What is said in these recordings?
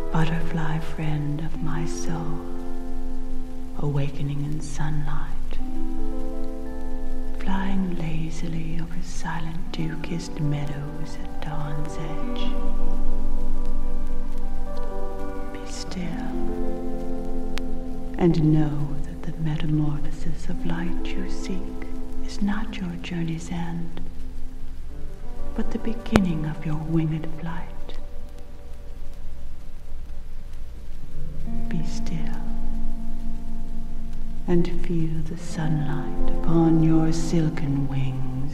Butterfly friend of my soul, awakening in sunlight, flying lazily over silent dew-kissed meadows at dawn's edge. Be still, and know that the metamorphosis of light you seek is not your journey's end, but the beginning of your winged flight. Be still, and feel the sunlight upon your silken wings.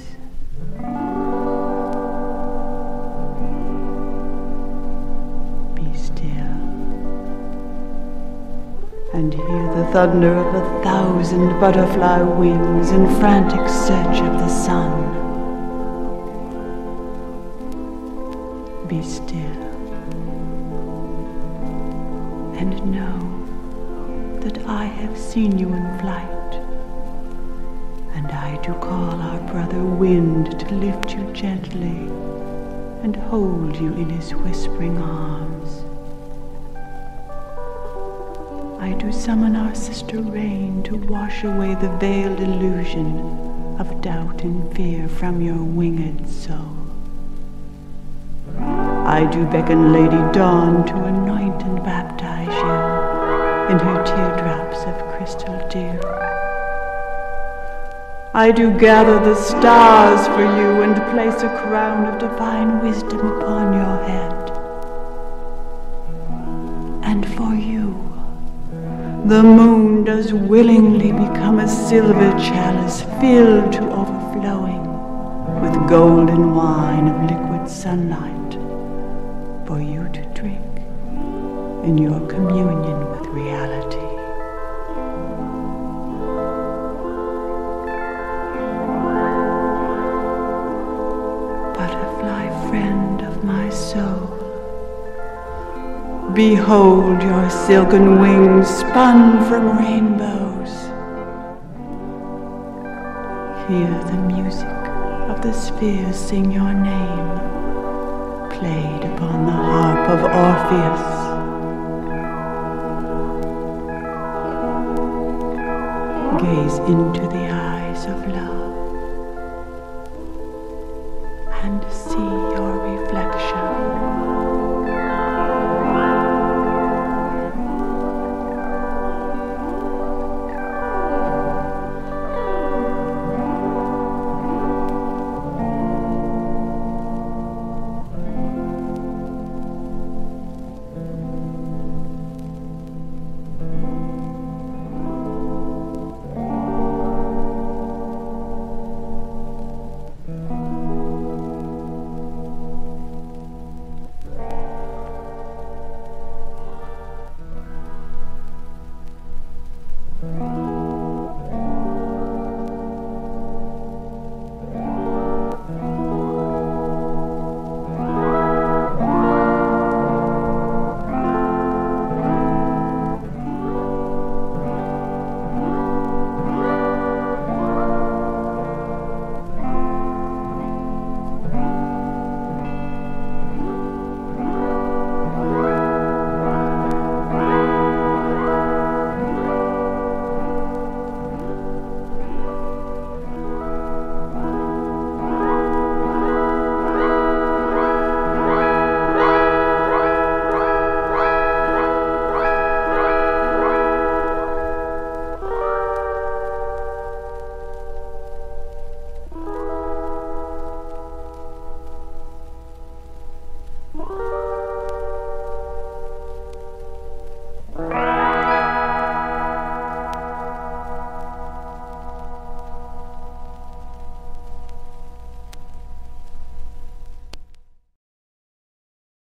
Be still, and hear the thunder of 1,000 butterfly wings in frantic search of the sun. Be still, and know that I have seen you in flight, and I do call our brother Wind to lift you gently and hold you in his whispering arms. I do summon our sister Rain to wash away the veiled illusion of doubt and fear from your winged soul. I do beckon Lady Dawn to anoint and baptize you in her teardrops of crystal dew. I do gather the stars for you and place a crown of divine wisdom upon your head. And for you, the moon does willingly become a silver chalice filled to overflowing with golden wine of liquid sunlight for you to drink in your communion with reality. Butterfly friend of my soul, behold your silken wings spun from rainbows. Hear the music of the spheres sing your name, played upon the harp of Orpheus. Gaze into the